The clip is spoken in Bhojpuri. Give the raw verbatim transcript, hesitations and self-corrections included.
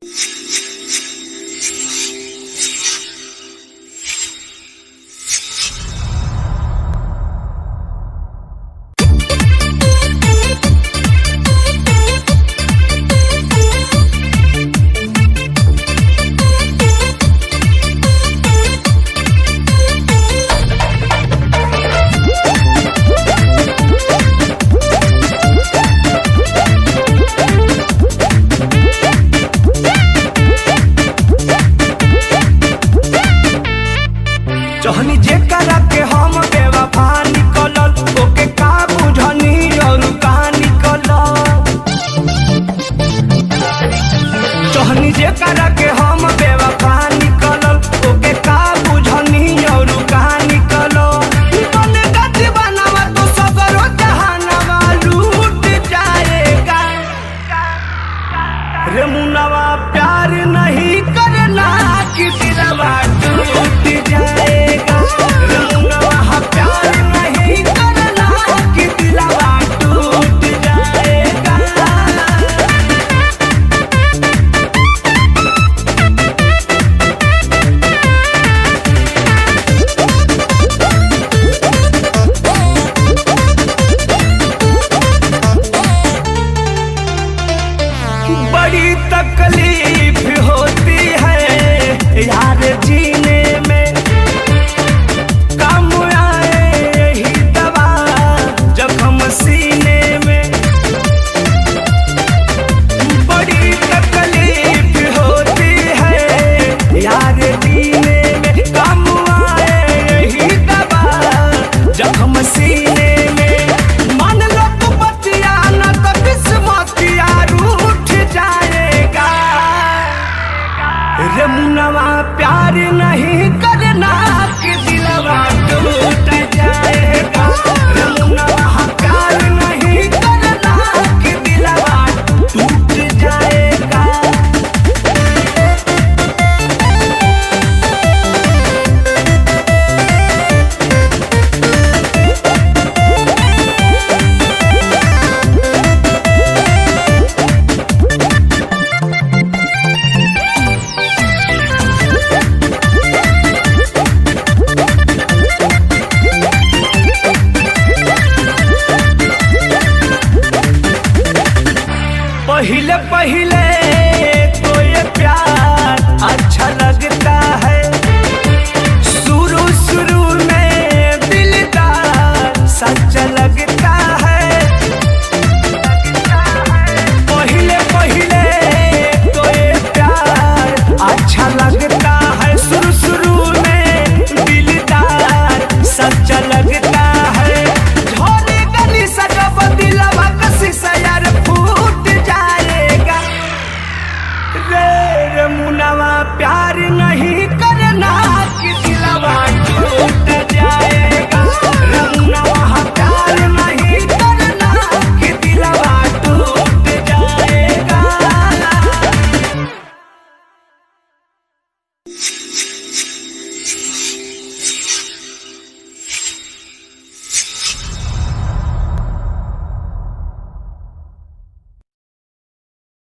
जहनी जेकरा के हम बेवफा निकलल ओके का बुझनी और का निकलल। जहनी जेकरा के हम बेवफा निकलल ओके का बुझनी और का निकलल। मन का दीवानवा तो सगरो जहानवा लूट जाएगा। रे मुनवा प्यार नहीं करना कि दिलवा टूट जाएगा। रमुनवा प्यार नहीं करना कि दिलवा टूट जाएगा। बड़ी तकलीफ होती है यार जीने में, काम आए यही दवा जख्म सीने में। बड़ी तकलीफ होती है यार जीने में, काम आए यही दवा जख्म सीने में। मान लो तू बतिया न तो किस्मतिया रूठ जाएगा। रे मुनवा प्यार नहीं करना कि दिलवा टूट